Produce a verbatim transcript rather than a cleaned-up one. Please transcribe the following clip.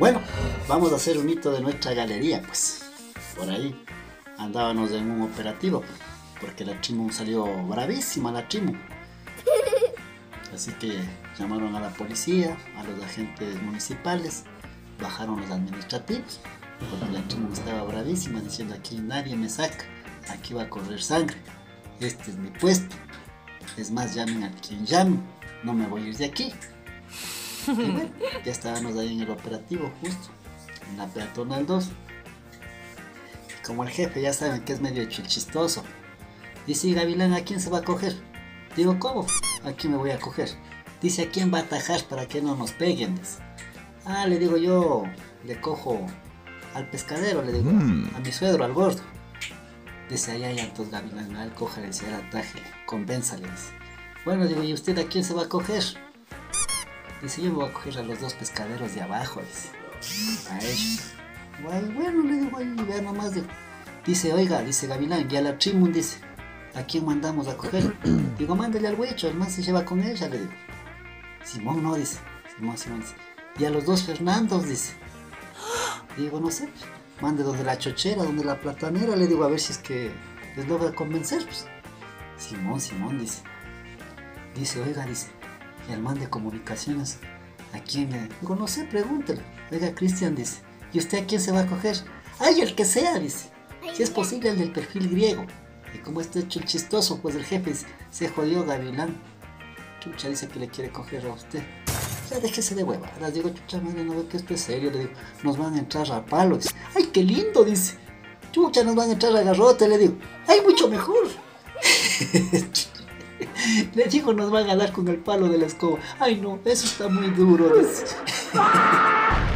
Bueno, vamos a hacer un hito de nuestra galería, pues. Por ahí andábamos en un operativo, porque la Trimu salió bravísima, la Trimu. Así que llamaron a la policía, a los agentes municipales, bajaron los administrativos, porque la Trimu estaba bravísima, diciendo: aquí nadie me saca, aquí va a correr sangre, este es mi puesto. Es más, llamen a quien llamen, no me voy a ir de aquí. Y bueno, ya estábamos ahí en el operativo, justo en la peatonal dos. Y como el jefe, ya saben que es medio chistoso, dice: y Gavilán, ¿a quién se va a coger? Digo: ¿cómo? ¿A quién me voy a coger? Dice: ¿a quién va a atajar para que no nos peguen? Dice. Ah, le digo yo, le cojo al pescadero, le digo, mm. a mi suegro, al gordo. Dice: ay, ay, entonces Gavilán, al cójale, dice, al ataje, convénzale, dice. Bueno, digo, ¿y usted a quién se va a coger? Dice: yo me voy a coger a los dos pescaderos de abajo, dice. A ellos. Ay, bueno, le digo, ay, vea nomás, digo. Dice: oiga, dice Gavilán, y a la Trimu, dice, ¿a quién mandamos a coger? Digo: mándale al huecho, el man se lleva con ella, le digo. Simón no, dice. Simón, Simón, dice. Y a los dos Fernandos, dice. Digo: no sé, mande donde la chochera, donde la platanera, le digo, a ver si es que les logra convencer, pues. Simón, Simón, dice. Dice: oiga, dice, el man de comunicaciones, ¿a quién le...? Digo: no sé, pregúntele. Oiga, Cristian, dice, ¿y usted a quién se va a coger? ¡Ay, el que sea!, dice. Si es posible, el del perfil griego. Y como está hecho el chistoso, pues el jefe se jodió, Gavilán. Chucha, dice que le quiere coger a usted. Ya déjese de huevadas. Digo: chucha madre, no ve que esto es serio. Le digo: nos van a entrar a palo. Dice: ¡ay, qué lindo!, dice. Chucha, nos van a entrar a garrote. Le digo: ¡ay, mucho mejor! Le digo: nos van a dar con el palo de la escoba. ¡ay, no! Eso está muy duro, dice.